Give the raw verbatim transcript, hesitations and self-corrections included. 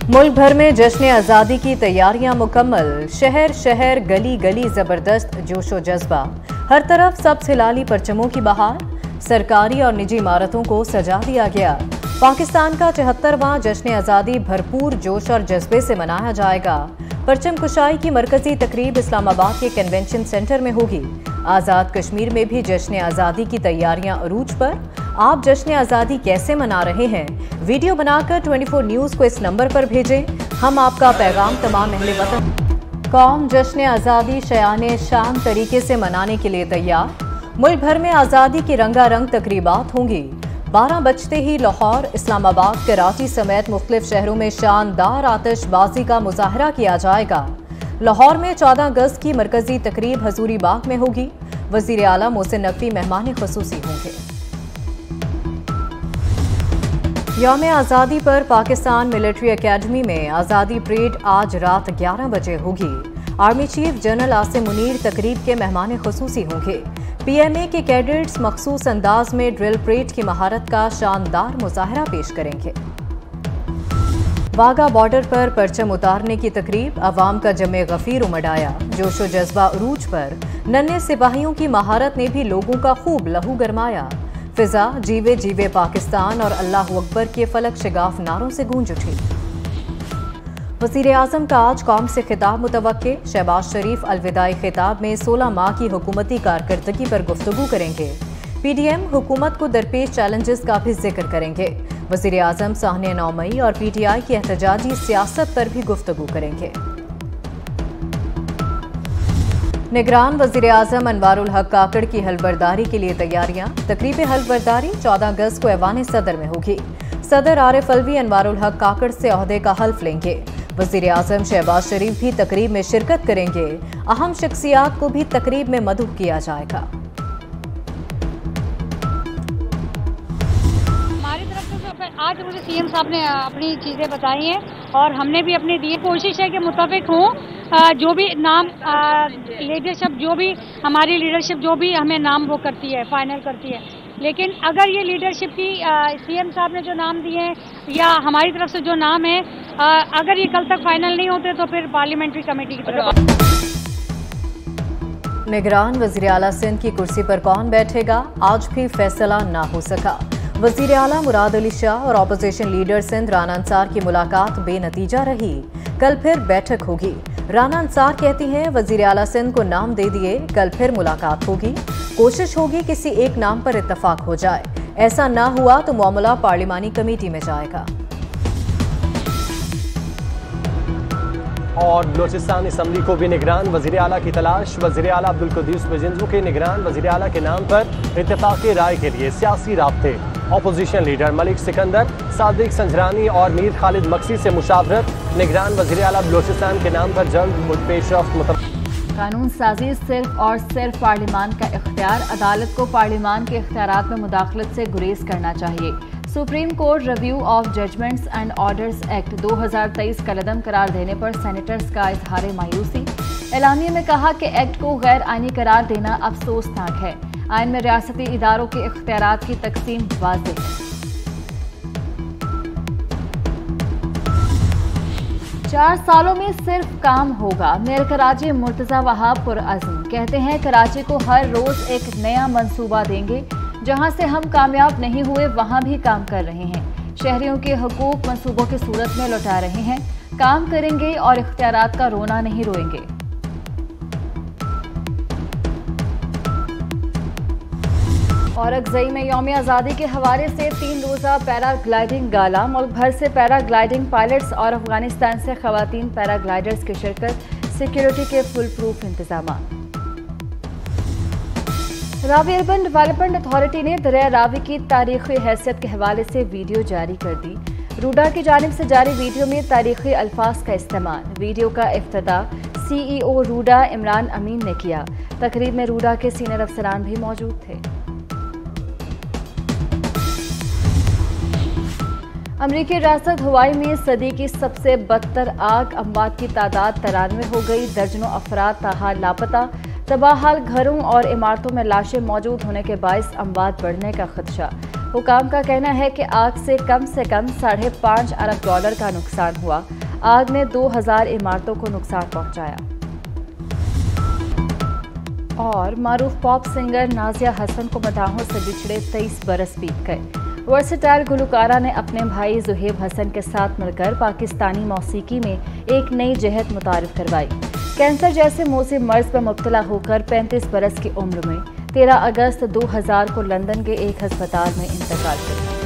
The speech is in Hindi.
मुल्क भर में जश्न आज़ादी की तैयारियां मुकम्मल। शहर शहर गली गली जबरदस्त जोशो जज्बा। हर तरफ सब्ज़ हिलाली परचमों की बहार। सरकारी और निजी इमारतों को सजा दिया गया। पाकिस्तान का चौहत्तरवां जश्न आज़ादी भरपूर जोश और जज्बे से मनाया जाएगा। परचम कुशाई की मरकजी तकरीब इस्लामाबाद के कन्वेंशन सेंटर में होगी। आज़ाद कश्मीर में भी जश्न आज़ादी की तैयारियां अरूज पर। आप जश्न आज़ादी कैसे मना रहे हैं? वीडियो बनाकर चौबीस न्यूज़ को इस नंबर पर भेजें। हम आपका पैगाम तमाम अहले वतन कौम जश्न आज़ादी शयाने शान तरीके से मनाने के लिए तैयार। मुल्क भर में आज़ादी की रंगारंग तकरीबात होंगी। बारह बजते ही लाहौर, इस्लामाबाद, कराची समेत मुख्तलिफ शहरों में शानदार आतिशबाजी का मुजाहरा किया जाएगा। लाहौर में चौदह अगस्त की मरकजी तकरीब हजूरी बाग में होगी। वज़ीर आला मोहसिन नकवी मेहमान खुसूसी होंगे। यौम आज़ादी पर पाकिस्तान मिलिट्री एकेडमी में आज़ादी परेड आज रात ग्यारह बजे होगी। Army chief general Asim Munir तकरीब के मेहमान खुसूसी होंगे। पीएमए के कैडेट्स मखसूस अंदाज में ड्रिल परेड की महारत का शानदार मुजाहरा पेश करेंगे। वाघा बॉर्डर पर परचम उतारने की तकरीब, अवाम का जमे गफीर उमड़ आया। जोशो जज्बा अरूज पर। नन्हे सिपाहियों की महारत ने भी लोगों का खूब लहू गरमाया। फिजा जीवे जीवे पाकिस्तान और अल्लाह अकबर के फलक शिगाफ नारों से गूंज उठी। वज़ीर आज़म का आज कौम से खिताब मुतवक्के। शहबाज शरीफ अलविदाई खिताब में सोलह माह की हुकूमती कारकर्दगी पर गुफ्तगू करेंगे। पीडीएम हुकूमत को दरपेश चैलेंजेस का भी जिक्र करेंगे। वज़ीर आज़म साहने नौ मई और पीटीआई की एहतजाजी सियासत पर भी गुफ्तगू करेंगे। निगरान वज़ीर आज़म अनवारुल हक काकड़ की हलबरदारी के लिए तैयारियां। तकरीब हलबरदारी चौदह अगस्त को ऐवान सदर में होगी। सदर आरिफ अलवी अनवारुल हक काकड़ से ओहदे का हल्फ लेंगे। वज़ीर आज़म शहबाज शरीफ भी तकरीब में शिरकत करेंगे। अहम शख्सियात को भी तकरीब में मदऊ किया जाएगा। हमारी तरफ से आज मुझे सीएम साहब ने अपनी चीज़ें बताई हैं और हमने भी अपनी दी कोशिश है कि मुताबिक हों। जो भी नाम लीडरशिप जो भी हमारी लीडरशिप जो भी हमें नाम वो करती है फाइनल करती है, लेकिन अगर ये लीडरशिप की सीएम साहब ने जो नाम दिए हैं या हमारी तरफ से जो नाम है आ, अगर ये कल तक फाइनल नहीं होते तो फिर पार्लियामेंट्री कमेटी की तरफ। निगरान वज़ीर आला सिंध की कुर्सी पर कौन बैठेगा, आज भी फैसला ना हो सका। वज़ीर आला मुराद अली शाह और अपोजिशन लीडर सिंध राना अंसार की मुलाकात बेनतीजा रही। कल फिर बैठक होगी। राना अंसार कहती हैं वज़ीर आला सिंध को नाम दे दिए, कल फिर मुलाकात होगी। कोशिश होगी किसी एक नाम पर इत्तफाक हो जाए। ऐसा ना हुआ तो मामला पार्लिमानी कमेटी में जाएगा। और बलोचिस्तान असम्बली को भी निगरान वज़ीर आला की तलाश। वज़ीर आला अब्दुल कुद्दूस बेजिंजू के निगरान वज़ीर आला के नाम पर इत्तेफाक़ी राय के लिए सियासी राब्ते। अपोजिशन लीडर मलिक सिकंदर, सादिक संजरानी और मीर खालिद मक्सी से मुशावरत। निगरान वज़ीर आला बलोचिस्तान के नाम पर जल्द पेशरफ्त। कानून साजी सिर्फ और सिर्फ पार्लिमान का इख्तियार। अदालत को पार्लिमान के इख्तियारात में मुदाखलत से गुरेज करना चाहिए। Supreme court review of judgments and orders act दो हज़ार तेईस कलअदम करार देने पर सेनेटर्स का इजहार मायूसी। एलामिया में कहा कि एक्ट को गैर आईनी करार देना अफसोसनाक है। आइन में रियासती इदारों के इख्तियारात की तकसीम वाज़ेह है। चार सालों में सिर्फ काम होगा। मेयर कराची मुर्तज़ा वहाब पुरअज़्म कहते हैं कराची को हर रोज एक नया मंसूबा देंगे। जहां से हम कामयाब नहीं हुए वहां भी काम कर रहे हैं। शहरियों के हकूक मंसूबों की सूरत में लौटा रहे हैं। काम करेंगे और इख्तियारात का रोना नहीं रोएंगे। औरंगज़ई में यौम आज़ादी के हवाले से तीन रोज़ा पैराग्लाइडिंग गाला। मुल्क भर से पैराग्लाइडिंग पायलट्स और अफगानिस्तान से खवातीन पैराग्लाइडर्स की शिरकत। सिक्योरिटी के फुल प्रूफ इंतजाम। रावी अर्बन डेवलपमेंट अथॉरिटी ने दरिया रावी की तारीखी हैसियत के हवाले से वीडियो जारी कर दी। रूडा की जानिब से जारी वीडियो में तारीखी अल्फाज का इस्तेमाल। वीडियो का इफ्तिताह सीईओ रूडा इमरान अमीन ने किया। तकरीब में रूडा के सीनियर अफसरान भी मौजूद थे। अमरीकी रियासत हवाई में सदी की सबसे बदतर आग। अमवात की तादाद तिरानवे हो गई। दर्जनों अफराद ताहाल लापता। तबाहाल घरों और इमारतों में लाशें मौजूद होने के बायस अमवात बढ़ने का खदशा। हुकाम का कहना है कि आग से कम से कम साढ़े पाँच अरब डॉलर का नुकसान हुआ। आग ने दो हजार इमारतों को नुकसान पहुंचाया। और मारूफ पॉप सिंगर नाजिया हसन को मदाहों से बिछड़े तेईस बरस बीत गए। वर्सेटाइल गुलकारा ने अपने भाई जुहेब हसन के साथ मिलकर पाकिस्तानी मौसीकी में एक नई जहत मुतारिफ करवाई। कैंसर जैसे मौसम मर्ज पर मुब्तला होकर पैंतीस बरस की उम्र में तेरह अगस्त दो हजार को लंदन के एक अस्पताल में इंतकाल कर दिया।